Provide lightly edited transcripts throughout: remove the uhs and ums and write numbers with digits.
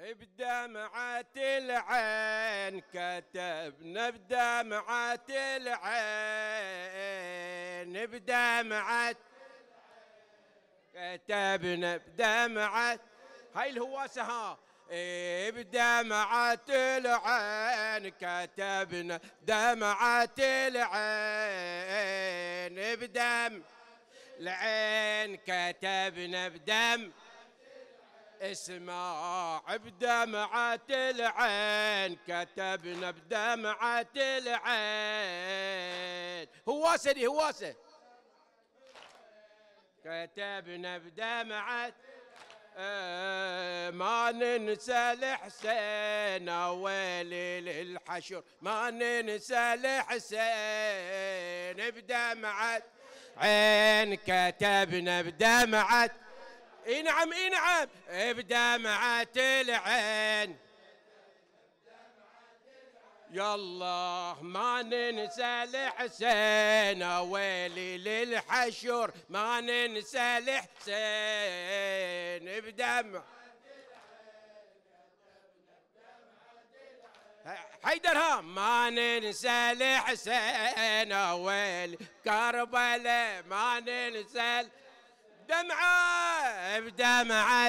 بدمعة العين كتبنا بدمعة العين بدمعة كتبنا بدمعة هاي الهواسة ها بدمعة العين كتبنا دمعة العين بدم العين كتبنا بدم اسمع بدمعة العين كتبنا بدمعة العين هواسة دي هواسة كتبنا بدمعة ما ننسى الحسين ويلي للحشر ما ننسى الحسين بدمعة عين كتبنا بدمعة اي نعم اي نعم بدمعة العين يالله ما ننسى الحسين ويلي للحشر ما ننسى الحسين بدمعة حيدرها ما ننسى الحسين ويلي كربلاء ما ننسى دمعة بدمعة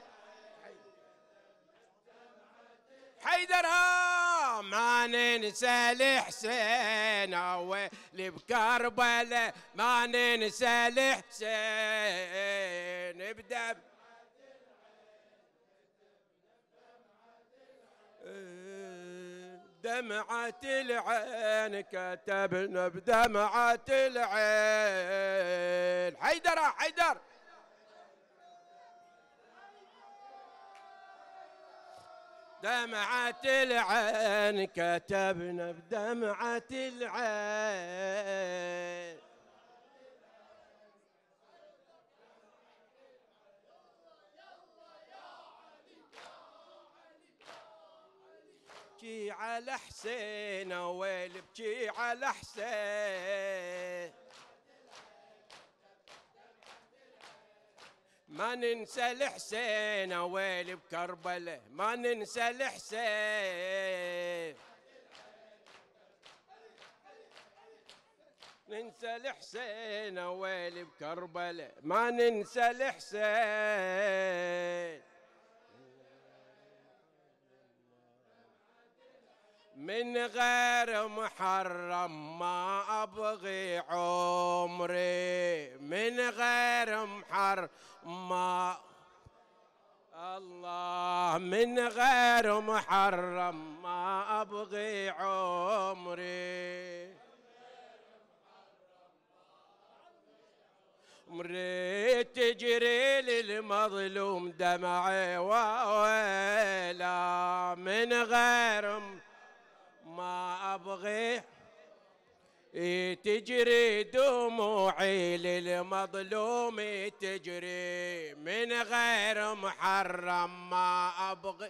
حيدرها ما ننسى الحسين واللي بكربلاء ما ننسى الحسين بدم دمعة العين كتبنا بدمعة العين حيدر حيدر دمعة العين كتبنا بدمعة العين بكي على حسين ويل بكي على حسين ما ننسى الحسين ويل بكربلاء ما ننسى الحسين ننسى الحسين ويل بكربلاء ما ننسى الحسين من غير محرم ما أبغي عمري من غير محرم ما الله من غير محرم ما أبغي عمري عمري تجري للمظلوم دمعي وويلا من غير ما أبغي تجري دموعي للمظلوم تجري من غير محرم ما أبغي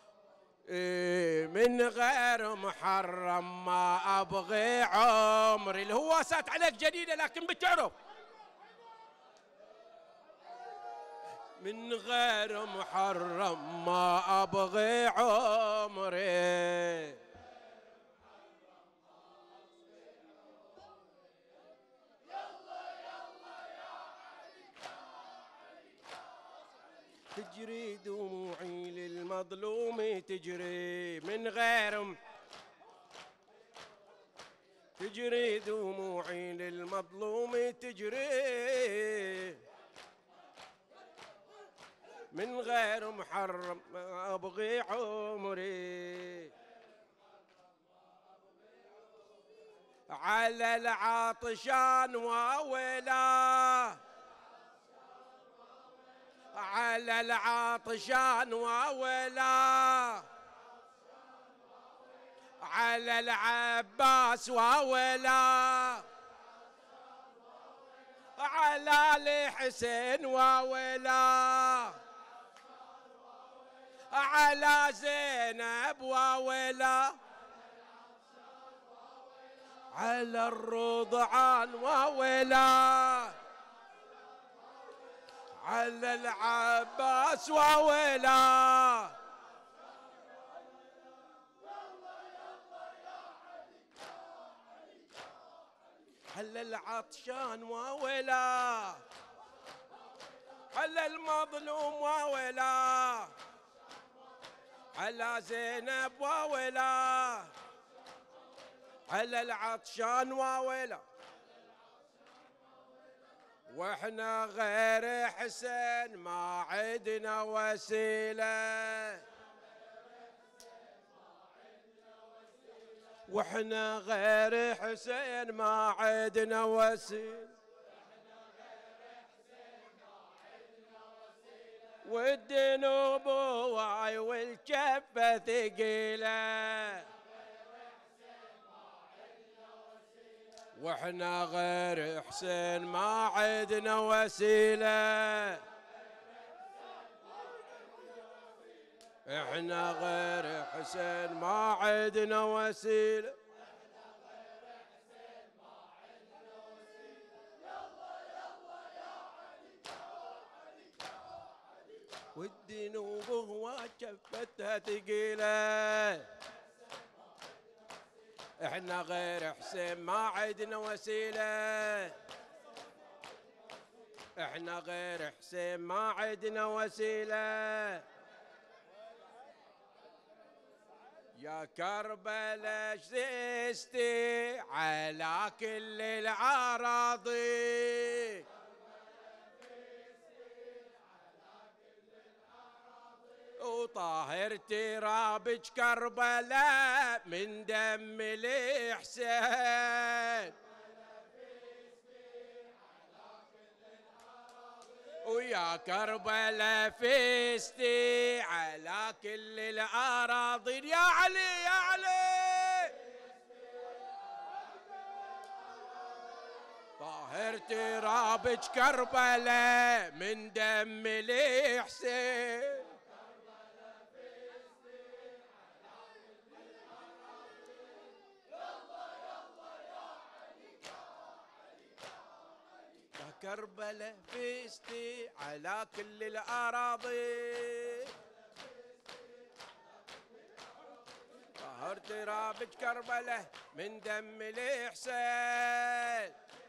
من غير محرم ما أبغي عمري الهواسات عليك جديدة لكن بتعرف من غير محرم ما أبغي عمري تجري دموعي للمظلوم تجري من غير تجري دموعي للمظلوم تجري من غير محرم ما أبغي عمري على العطشان وويلاه على العطشان وويلاه على العباس وويلاه على الحسين وويلاه على زينب وويلاه على الرضعان وويلاه على العباس وويلاه على العطشان وويلا، على المظلوم وويلا، على زينب وويلا، على العطشان وويلا. واحنا غير حسين ما عدنا وسيله، واحنا غير حسين ما عدنا وسيله، والذنوب واي والجفه ثقيله، واحنا غير حسين ما عدنا وسيله، احنا غير حسين ما عدنا وسيله. والذنوب هو جفتها ثقيله، احنا غير حسين ما عدنا وسيله، احنا غير حسين ما عدنا وسيله. يا كربلاء شزستي على كل الأراضي، وطاهر ترابج كربلاء من دم الحسين، ويا كربلاء فزتي على كل الأراضي. يا علي يا علي، طاهر ترابج كربلاء من دم الحسين، كربلاء فزتي على كل الأراضي، طهر ترابج كربلاء من دم الحسين،